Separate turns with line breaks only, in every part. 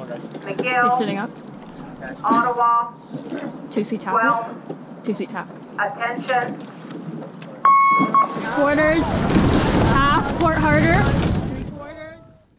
He's sitting up.
Ottawa.
2-seat tap.
12.
2-seat tap.
Attention.
Quarters. Half. Port harder. 3/4.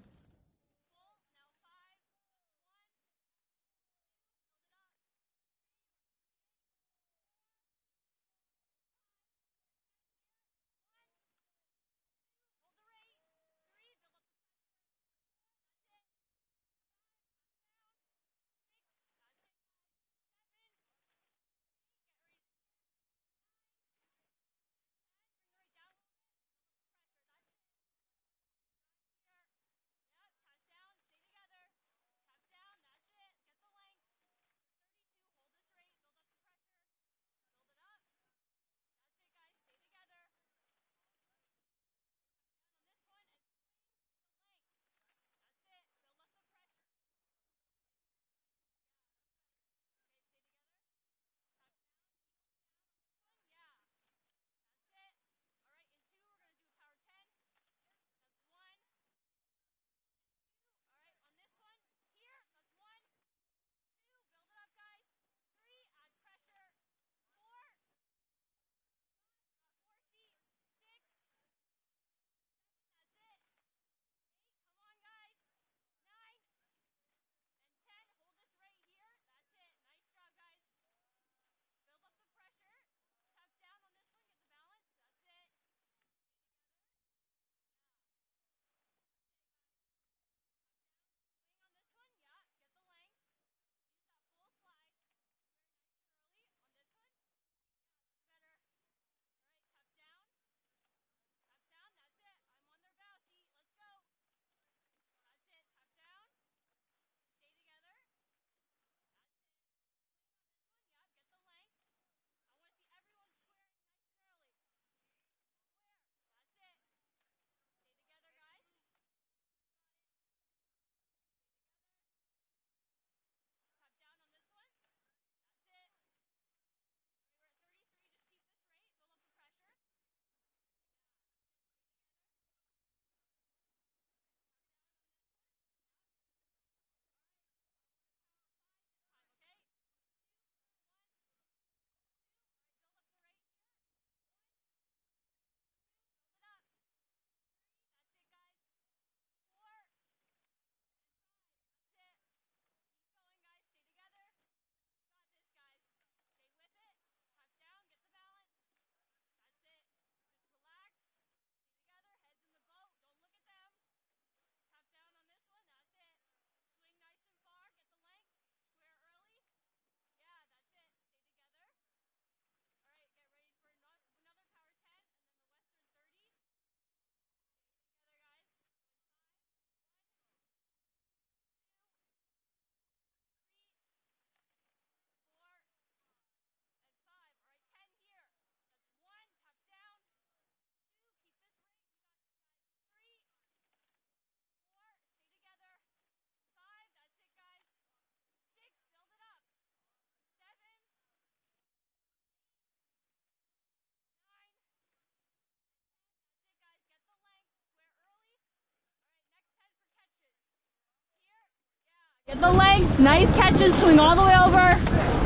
Get the length, nice catches, swing all the way over.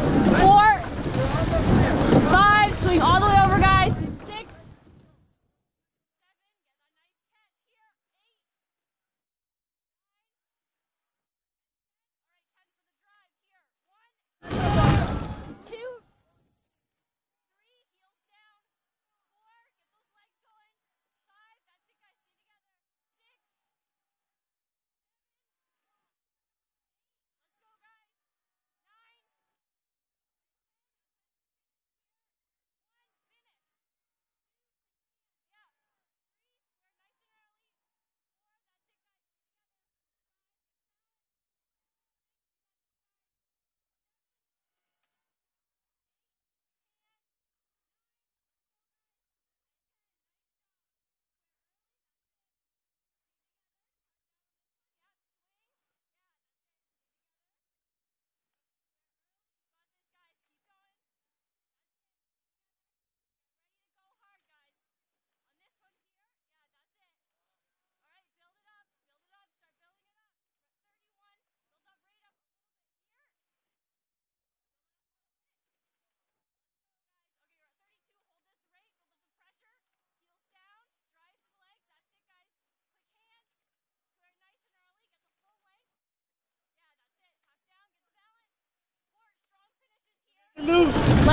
4, 5, swing all the way over, guys. 6, 7, get a nice catch here. 8, 9, all right, 10 for the drive here. 1, 2, 3, heels down. 4, get those legs going. 5, that's it, guys, stay together. 6, let's go, guys. 9, 1,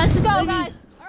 Let's go, guys. All right.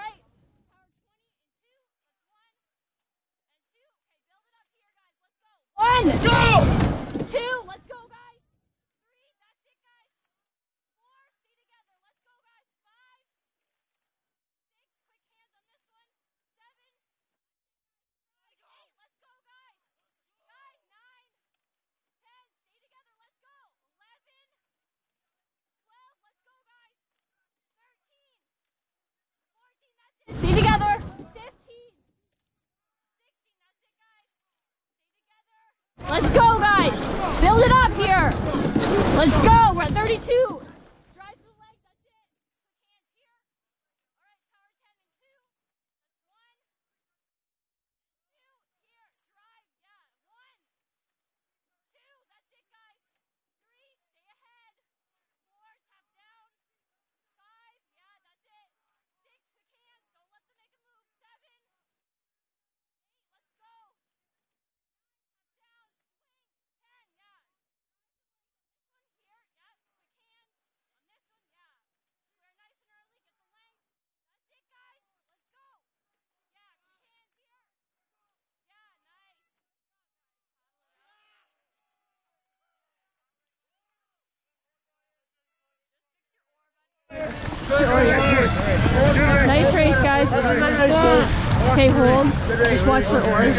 Power 20 and 2. Let's 1. Go. 2. Let's go, guys. 3. That's it, guys. 4. Stay together. Let's go, guys. 5. 6. Quick hands on this one. 7. 8. Let's go, guys. 9. 10. Stay together. Let's go. 11. 12. Let's go, guys. 13. 14. That's it. Stay together. 15. 16. That's it, guys. Stay together. Let's go, guys. Build it up here. Let's go. We're at 32. Drive the legs. That's it. Quick hands here. All right, power 10 and 2. That's 1. 2. Here. Drive. Yeah. 1. 2. That's it, guys. 3. Stay ahead. 4. Tap down. 5. Yeah, that's it. 6. Quick hands. Don't let them make a move. 7. 8. Let's go. 9. Tap down. Swing. 10. Yeah. This one here. Yeah. Quick hands. On this one. Yeah. We're nice and early. Get the length. That's it, guys. Let's go. Yeah. Quick hands here. Yeah. Nice. Nice race, guys. Okay, hold. Just watch the oars.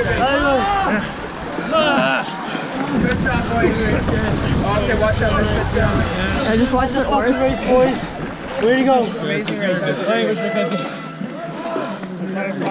Good job, boys. Okay, watch out. Let's go.
I just watched the oars.
Race, boys. Way to go.
Amazing race.